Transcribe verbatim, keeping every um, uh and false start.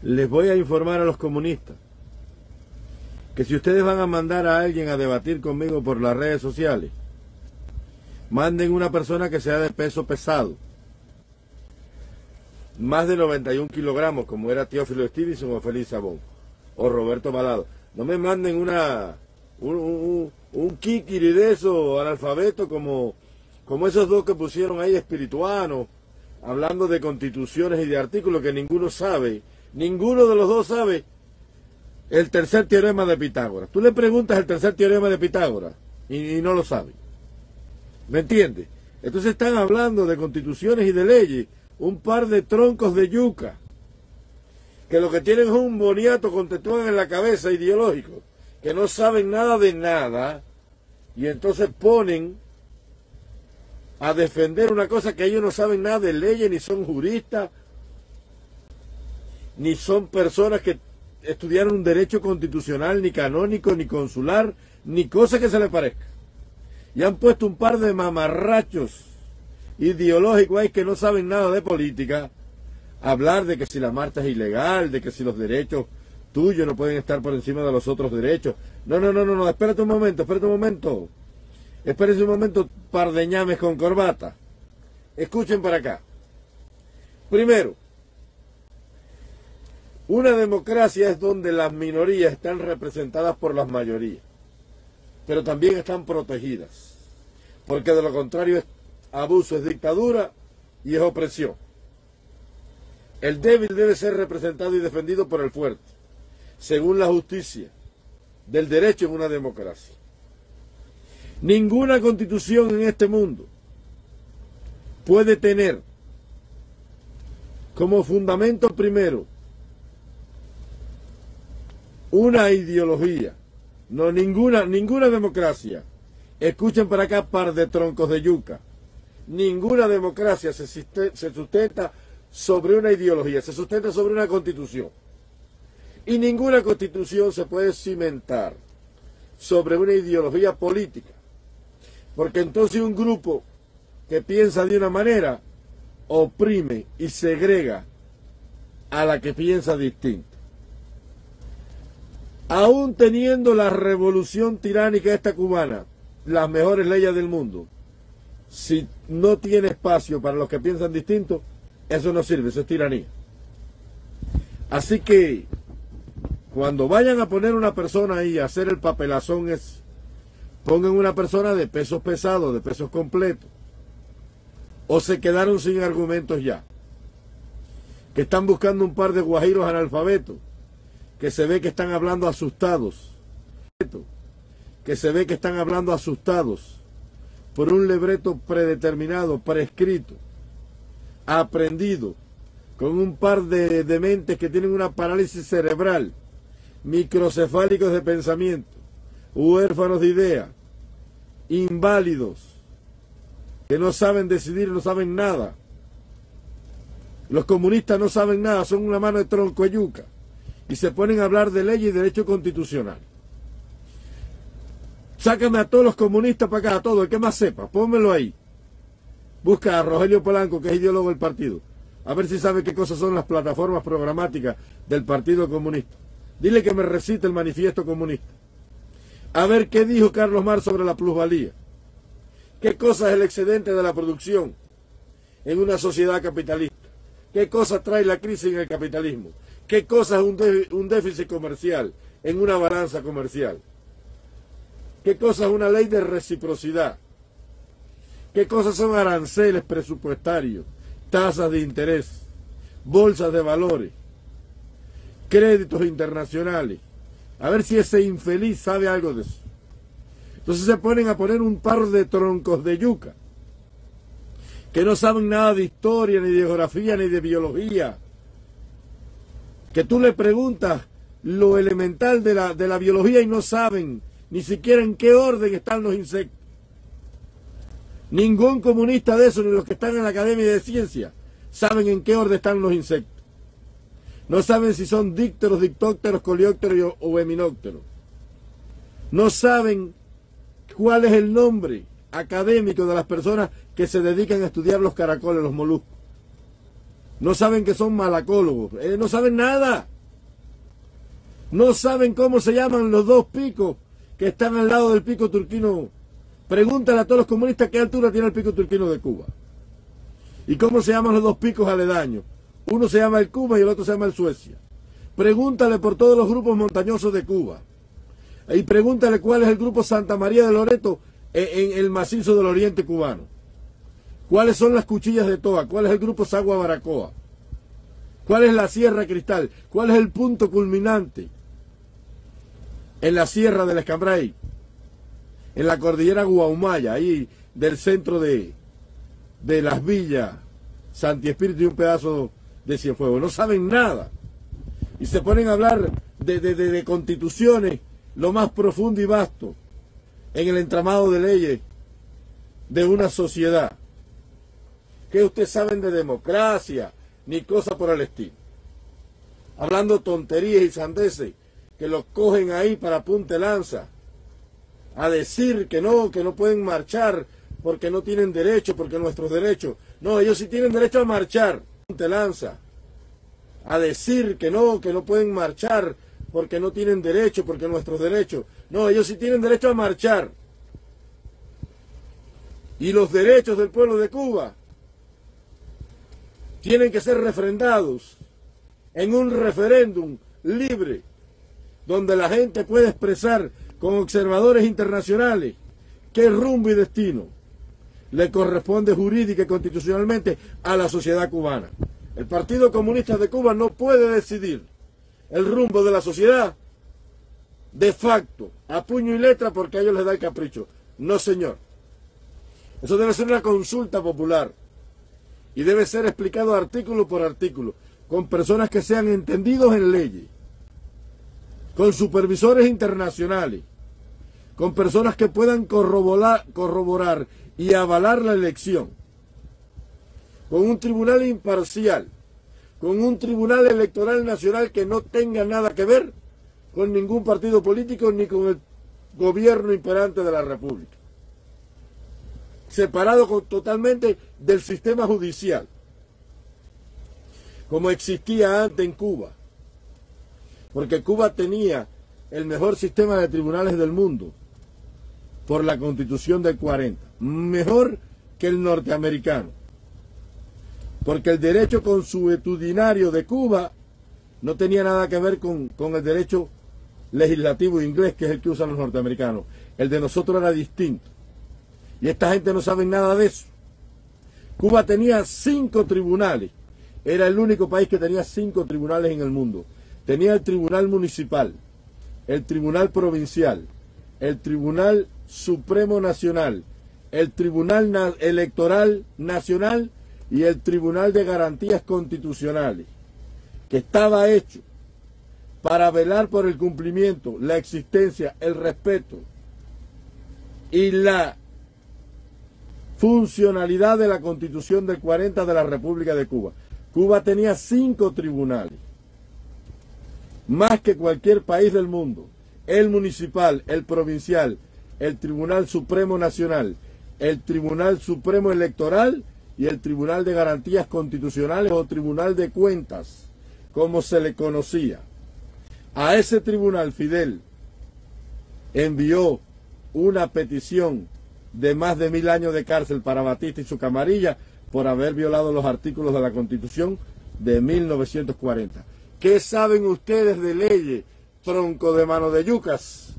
Les voy a informar a los comunistas que si ustedes van a mandar a alguien a debatir conmigo por las redes sociales, manden una persona que sea de peso pesado, más de noventa y un kilogramos, como era Teófilo Stevenson o Félix Sabón, o Roberto Balado. No me manden una un, un, un kikiri de eso, analfabeto, como, como esos dos que pusieron ahí espirituanos, hablando de constituciones y de artículos que ninguno sabe. Ninguno de los dos sabe el tercer teorema de Pitágoras. Tú le preguntas el tercer teorema de Pitágoras y, y no lo sabe. ¿Me entiendes? Entonces están hablando de constituciones y de leyes, un par de troncos de yuca, que lo que tienen es un boniato conceptual en la cabeza ideológico, que no saben nada de nada, y entonces ponen a defender una cosa que ellos no saben nada de leyes, ni son juristas, ni son personas que estudiaron un derecho constitucional, ni canónico, ni consular, ni cosa que se les parezca. Y han puesto un par de mamarrachos ideológicos ahí que no saben nada de política, hablar de que si la marcha es ilegal, de que si los derechos tuyos no pueden estar por encima de los otros derechos. No, no, no, no, no, espérate un momento, espérate un momento. Espérate un momento, par de ñames con corbata. Escuchen para acá. Primero, una democracia es donde las minorías están representadas por las mayorías, pero también están protegidas, porque de lo contrario es abuso, es dictadura y es opresión. El débil debe ser representado y defendido por el fuerte, según la justicia del derecho en una democracia. Ninguna constitución en este mundo puede tener como fundamento primero una ideología. No, ninguna, ninguna democracia. Escuchen para acá, par de troncos de yuca. Ninguna democracia se, se sustenta sobre una ideología, se sustenta sobre una constitución. Y ninguna constitución se puede cimentar sobre una ideología política. Porque entonces un grupo que piensa de una manera oprime y segrega a la que piensa distinto. Aún teniendo la revolución tiránica esta cubana, las mejores leyes del mundo, si no tiene espacio para los que piensan distinto, eso no sirve, eso es tiranía. Así que, cuando vayan a poner una persona ahí a hacer el papelazón, es, pongan una persona de pesos pesados, de pesos completos, o se quedaron sin argumentos ya, que están buscando un par de guajiros analfabetos, que se ve que están hablando asustados, que se ve que están hablando asustados por un libreto predeterminado, prescrito, aprendido, con un par de dementes que tienen una parálisis cerebral, microcefálicos de pensamiento, huérfanos de idea, inválidos, que no saben decidir, no saben nada. Los comunistas no saben nada, son una mano de tronco de yuca. Y se ponen a hablar de ley y derecho constitucional. Sácame a todos los comunistas para acá, a todos, el que más sepa, pónmelo ahí. Busca a Rogelio Polanco, que es ideólogo del partido, a ver si sabe qué cosas son las plataformas programáticas del Partido Comunista. Dile que me recite el manifiesto comunista. A ver qué dijo Carlos Marx sobre la plusvalía. ¿Qué cosa es el excedente de la producción en una sociedad capitalista? ¿Qué cosa trae la crisis en el capitalismo? ¿Qué cosa es un, de, un déficit comercial en una balanza comercial? ¿Qué cosa es una ley de reciprocidad? ¿Qué cosas son aranceles presupuestarios, tasas de interés, bolsas de valores, créditos internacionales? A ver si ese infeliz sabe algo de eso. Entonces se ponen a poner un par de troncos de yuca, que no saben nada de historia, ni de geografía, ni de biología. Que tú le preguntas lo elemental de la, de la biología y no saben ni siquiera en qué orden están los insectos. Ningún comunista de eso, ni los que están en la Academia de Ciencias, saben en qué orden están los insectos. No saben si son dípteros, dictópteros, coleópteros o eminópteros. No saben cuál es el nombre académico de las personas que se dedican a estudiar los caracoles, los moluscos. No saben que son malacólogos, eh, no saben nada. No saben cómo se llaman los dos picos que están al lado del pico turquino. Pregúntale a todos los comunistas qué altura tiene el pico turquino de Cuba. ¿Y cómo se llaman los dos picos aledaños? Uno se llama el Cuba y el otro se llama el Suecia. Pregúntale por todos los grupos montañosos de Cuba. Y pregúntale cuál es el grupo Santa María de Loreto en el macizo del oriente cubano. ¿Cuáles son las cuchillas de Toa? ¿Cuál es el grupo Sagua Baracoa? ¿Cuál es la Sierra Cristal? ¿Cuál es el punto culminante en la Sierra del Escambray? En la cordillera Guaumaya, ahí del centro de, de las villas Santi Espíritu y un pedazo de Cienfuegos. No saben nada. Y se ponen a hablar de, de, de, de constituciones, lo más profundo y vasto en el entramado de leyes de una sociedad. ¿Qué ustedes saben de democracia? Ni cosa por el estilo. Hablando tonterías y sandeces que los cogen ahí para punta de lanza. A decir que no, que no pueden marchar porque no tienen derecho, porque nuestros derechos. No, ellos sí tienen derecho a marchar. Punta de lanza. A decir que no, que no pueden marchar porque no tienen derecho, porque nuestros derechos. No, ellos sí tienen derecho a marchar. Y los derechos del pueblo de Cuba tienen que ser refrendados en un referéndum libre, donde la gente puede expresar con observadores internacionales qué rumbo y destino le corresponde jurídica y constitucionalmente a la sociedad cubana. El Partido Comunista de Cuba no puede decidir el rumbo de la sociedad de facto, a puño y letra, porque a ellos les da el capricho. No, señor. Eso debe ser una consulta popular y debe ser explicado artículo por artículo, con personas que sean entendidos en leyes, con supervisores internacionales, con personas que puedan corroborar, corroborar y avalar la elección, con un tribunal imparcial, con un tribunal electoral nacional que no tenga nada que ver con ningún partido político ni con el gobierno imperante de la República, separado con, totalmente del sistema judicial, como existía antes en Cuba, porque Cuba tenía el mejor sistema de tribunales del mundo por la Constitución del cuarenta, mejor que el norteamericano, porque el derecho consuetudinario de Cuba no tenía nada que ver con, con el derecho legislativo inglés, que es el que usan los norteamericanos. El de nosotros era distinto. Y esta gente no sabe nada de eso. Cuba tenía cinco tribunales. Era el único país que tenía cinco tribunales en el mundo. Tenía el Tribunal Municipal, el Tribunal Provincial, el Tribunal Supremo Nacional, el Tribunal Na- Electoral Nacional y el Tribunal de Garantías Constitucionales, que estaba hecho para velar por el cumplimiento, la existencia, el respeto y la funcionalidad de la Constitución del cuarenta de la República de Cuba. Cuba tenía cinco tribunales, más que cualquier país del mundo: el municipal, el provincial, el Tribunal Supremo Nacional, el Tribunal Supremo Electoral y el Tribunal de Garantías Constitucionales, o Tribunal de Cuentas, como se le conocía. A ese tribunal Fidel envió una petición de más de mil años de cárcel para Batista y su camarilla por haber violado los artículos de la Constitución de mil novecientos cuarenta. ¿Qué saben ustedes de leyes, tronco de mano de yucas?